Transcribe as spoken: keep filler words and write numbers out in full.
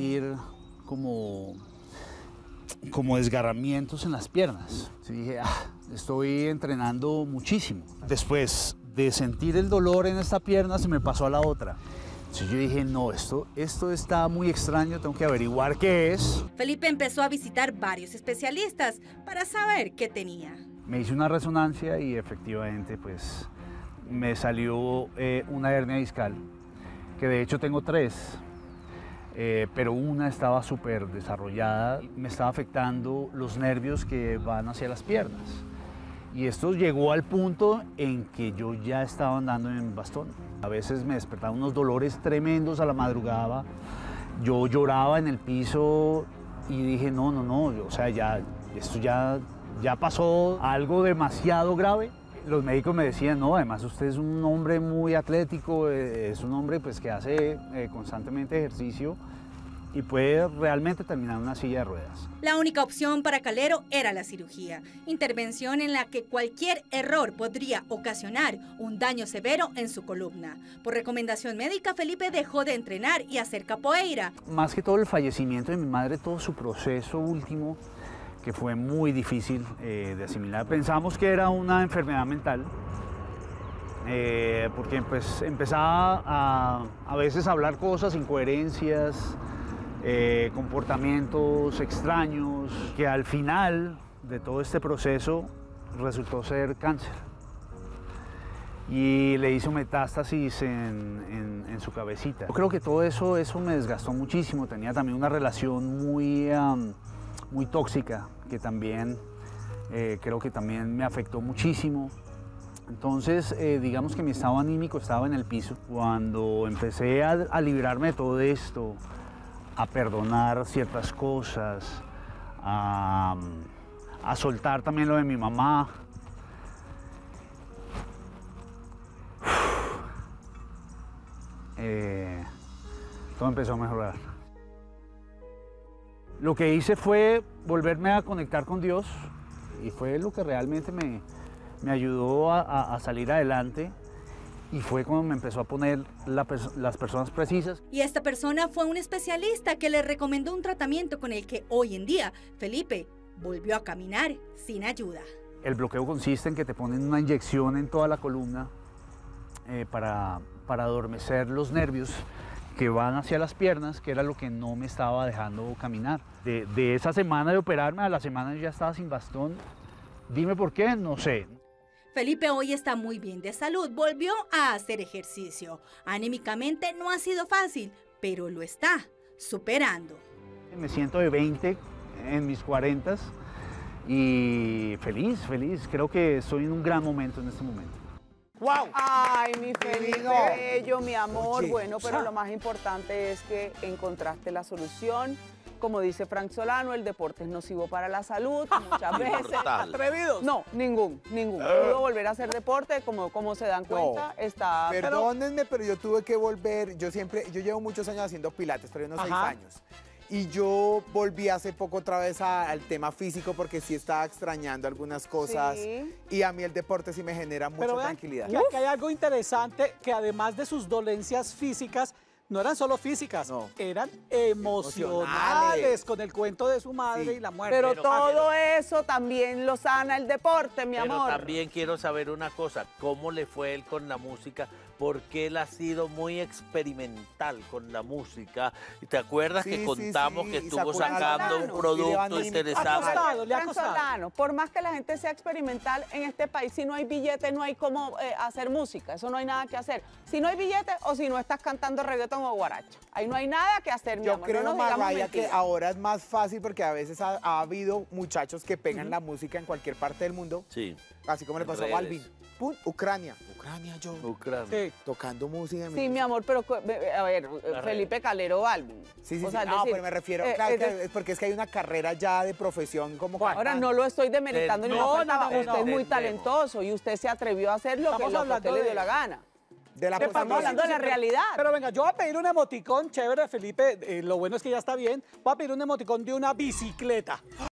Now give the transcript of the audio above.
sentir como, como desgarramientos en las piernas. Sí, dije, ah, estoy entrenando muchísimo. Después de sentir el dolor en esta pierna, se me pasó a la otra. Entonces yo dije, no, esto, esto está muy extraño, tengo que averiguar qué es. Felipe empezó a visitar varios especialistas para saber qué tenía. Me hice una resonancia y efectivamente pues me salió eh, una hernia discal, que de hecho tengo tres, eh, pero una estaba súper desarrollada, me estaba afectando los nervios que van hacia las piernas. Y esto llegó al punto en que yo ya estaba andando en bastón. A veces me despertaban unos dolores tremendos a la madrugada, yo lloraba en el piso y dije, no, no, no, o sea, ya, esto ya, ya pasó algo demasiado grave. Los médicos me decían, no, además usted es un hombre muy atlético, es un hombre pues, que hace eh, constantemente ejercicio y puede realmente terminar en una silla de ruedas. La única opción para Calero era la cirugía, intervención en la que cualquier error podría ocasionar un daño severo en su columna. Por recomendación médica, Felipe dejó de entrenar y hacer capoeira. Más que todo el fallecimiento de mi madre, todo su proceso último, que fue muy difícil eh, de asimilar. Pensamos que era una enfermedad mental, eh, porque pues, empezaba a, a veces a hablar cosas, incoherencias, eh, comportamientos extraños, que al final de todo este proceso resultó ser cáncer. Y le hizo metástasis en, en, en su cabecita. Yo creo que todo eso, eso me desgastó muchísimo. Tenía también una relación muy... Um, muy tóxica, que también eh, creo que también me afectó muchísimo. Entonces, eh, digamos que mi estado anímico estaba en el piso. Cuando empecé a, a librarme de todo esto, a perdonar ciertas cosas, a, a soltar también lo de mi mamá, eh, todo empezó a mejorar. Lo que hice fue volverme a conectar con Dios y fue lo que realmente me, me ayudó a, a, a salir adelante y fue cuando me empezó a poner la, las personas precisas. Y esta persona fue un especialista que le recomendó un tratamiento con el que hoy en día Felipe volvió a caminar sin ayuda. El bloqueo consiste en que te ponen una inyección en toda la columna eh, para, para adormecer los nervios que van hacia las piernas, que era lo que no me estaba dejando caminar. De, de esa semana de operarme, a la semana yo ya estaba sin bastón. Dime por qué, no sé. Felipe hoy está muy bien de salud, volvió a hacer ejercicio. Anímicamente no ha sido fácil, pero lo está superando. Me siento de veinte en mis cuarentas y feliz, feliz. Creo que estoy en un gran momento en este momento. ¡Wow! Ay, mi Felipe Divino. bello, mi amor. Oye, bueno, pero lo más importante es que encontraste la solución. Como dice Frank Solano, el deporte es nocivo para la salud, muchas veces. ¿Atrevidos? No, ningún, ningún. Pudo volver a hacer deporte, como, como se dan cuenta, No. está... Perdónenme, pero yo tuve que volver, yo siempre, yo llevo muchos años haciendo pilates, pero unos seis Ajá. años. Y yo volví hace poco otra vez a- al tema físico porque sí estaba extrañando algunas cosas. Sí. Y a mí el deporte sí me genera mucha Pero vean tranquilidad. que aquí hay algo interesante, que además de sus dolencias físicas, no eran solo físicas, No. eran emocionales, Emocionales. con el cuento de su madre Sí. y la muerte. Pero, Pero- todo eso también lo sana el deporte, mi Pero amor. también quiero saber una cosa, ¿cómo le fue él con la música? Porque él ha sido muy experimental con la música. ¿Y te acuerdas Sí, que sí, contamos sí, que y estuvo sacó una sacando lana. un Y producto le ha interesante? costado, le ha Frank costado. Solano, por más que la gente sea experimental en este país, si no hay billete, no hay cómo eh, hacer música. Eso no hay nada que hacer. Si no hay billete o si no estás cantando reggaetón o guaracha. Ahí no hay nada que hacer, mi Yo amor. creo, no nos digamos Marraya, que mentiras. ahora es más fácil porque a veces ha, ha habido muchachos que pegan la música en cualquier parte del mundo, Sí, así como le En pasó a redes. Balvin. ¡Pum! Ucrania. Ucrania, yo. Ucrania. Sí. Tocando música. Sí, mi amor, pero cu- ve- a ver, Claro. Felipe Calero Balvin. Sí, sí, O sí. sea, es no, decir, pero me refiero, eh, claro, es que de- es porque es que hay una carrera ya de profesión como Ahora cantante. no lo estoy demeritando ni No, me faltaba. no, no, Usted no. es muy Entendemos. talentoso y usted se atrevió a hacer lo que, Estamos lo que a hablando usted le dio de- la gana. De la De cosa Estamos hablando de la Pero- realidad. Pero venga, yo voy a pedir un emoticón chévere, Felipe. eh, lo bueno es que ya está bien. Voy a pedir un emoticón de una bicicleta.